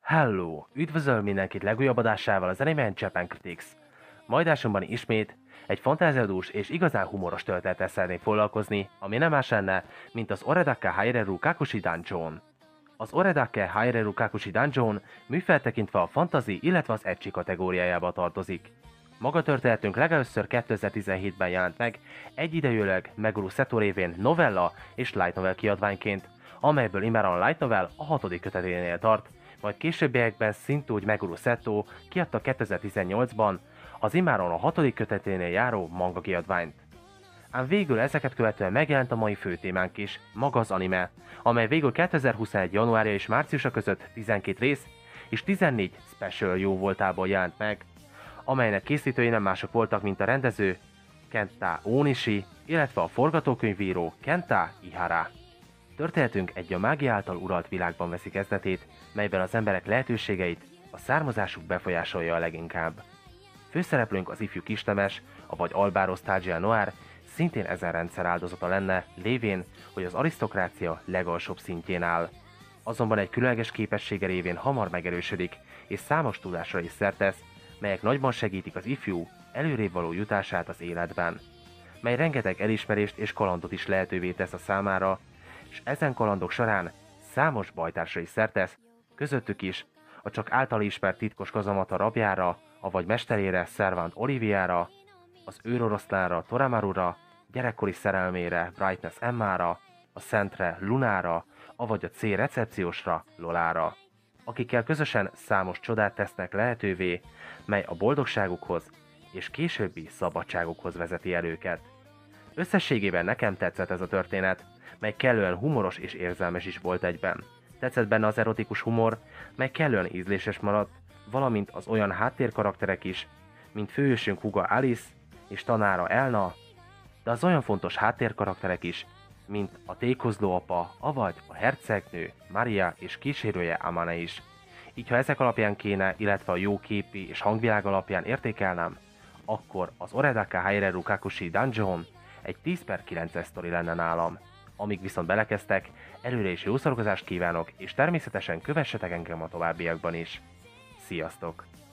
Hello! Üdvözöl mindenkit legújabb adásával az Anime Japan Critics. Mai adásunkban ismét egy fantáziadús és igazán humoros történettel szeretnék foglalkozni, ami nem más lenne, mint az Oredake Haireru Kakushi Dungeon. Az Oredake Haireru Kakushi Dungeon műfelt tekintve a fantasy, illetve az ecchi kategóriájába tartozik. Maga történetünk legelőször 2017-ben jelent meg, egyidejűleg Meguru Seto révén novella és light novel kiadványként, amelyből immáron a light novel a 6. köteténél tart, majd későbbiekben szintúgy Meguru Seto kiadta 2018-ban az immáron a 6. köteténél járó manga kiadványt. Ám végül ezeket követően megjelent a mai főtémánk is, maga az anime, amely végül 2021. januárja és márciusa között 12 rész és 14 special jó voltából jelent meg, amelynek készítői nem mások voltak, mint a rendező Kenta Onishi, illetve a forgatókönyvíró Kenta Ihara. Történetünk egy a mágia által uralt világban veszi kezdetét, melyben az emberek lehetőségeit a származásuk befolyásolja a leginkább. Főszereplőnk az ifjú kisnemes, avagy albáró Stagia Noir szintén ezen rendszer áldozata lenne, lévén, hogy az arisztokrácia legalsóbb szintjén áll. Azonban egy különleges képessége révén hamar megerősödik, és számos tudásra is szert tesz, melyek nagyban segítik az ifjú előrébb való jutását az életben, mely rengeteg elismerést és kalandot is lehetővé tesz a számára, és ezen kalandok során számos bajtársra is szert tesz, közöttük is a csak által ismert titkos kazamata rabjára, avagy mesterére, Servant Oliviára, az őroroszlánra, Toramarura, gyerekkori szerelmére, Brightness Emmára, a szentre, Lunára, avagy a C recepciósra, Lolára, akikkel közösen számos csodát tesznek lehetővé, mely a boldogságukhoz és későbbi szabadságukhoz vezeti el őket. Összességében nekem tetszett ez a történet, mely kellően humoros és érzelmes is volt egyben. Tetszett benne az erotikus humor, mely kellően ízléses maradt, valamint az olyan háttérkarakterek is, mint főhősünk húga Alice és tanára Elna, de az olyan fontos háttérkarakterek is, mint a tékozló apa, avagy a hercegnő Maria és kísérője Amane is. Így ha ezek alapján kéne, illetve a jó képi és hangvilág alapján értékelnem, akkor az Oredake Haireru Kakushi Dungeon egy 10/9-es sztori lenne nálam. Amíg viszont belekezdtek, előre is jó szórakozást kívánok, és természetesen kövessetek engem a továbbiakban is. Sziasztok!